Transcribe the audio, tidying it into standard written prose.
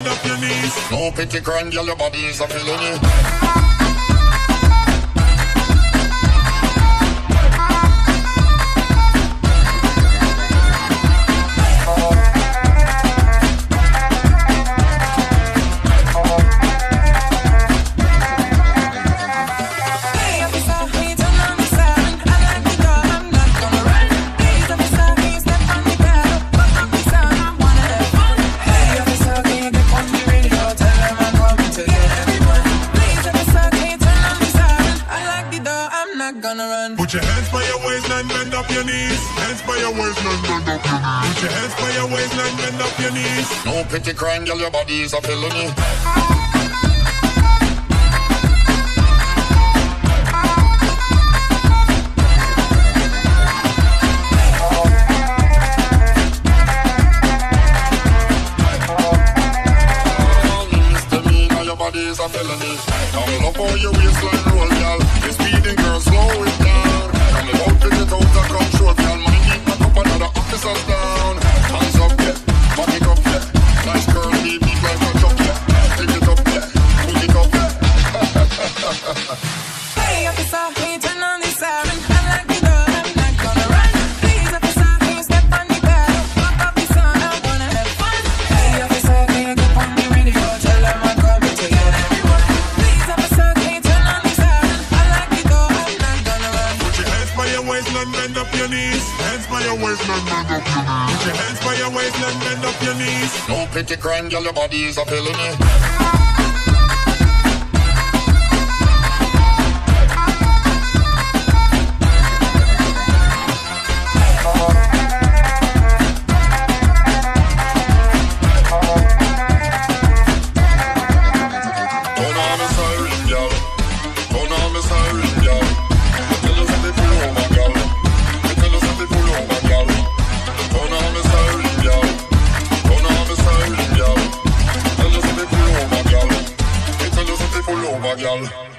up your knees. No pity crying, girl, your body is a felony. Put your hands by your waistline, bend up your knees. Hands by your waistline, bend up your knees. Put your hands by your waistline, bend up your knees. No pity crying, girl, your body is a felony. Misdemeanor, your body is a felony. Come up on your waistline, roll, girl. You speeding, girl, slow it down. Come about to get out of control, girl. Might need back up another officers down. Hands up, yeah, back it up, yeah. Nice girl, beat like a chuck, yeah. Pick it up, yeah, put it up, yeah. Hey, officer, can you turn on this siren? I like the girl, I'm not gonna run. Please, officer, can you step on the pedal? Pop up the sun, I wanna have fun. Hey, officer, can you get on the radio? Tell them I'm coming to get everyone. Please, officer, can you turn on this siren? I like the girl, I'm not gonna run. Put your hands by your waistline, bend up your knees. Hands by your waistline, bend up your knees. Put your hands by your waistline, bend up your knees. No pity crying, girl, your body is a felony. Girl.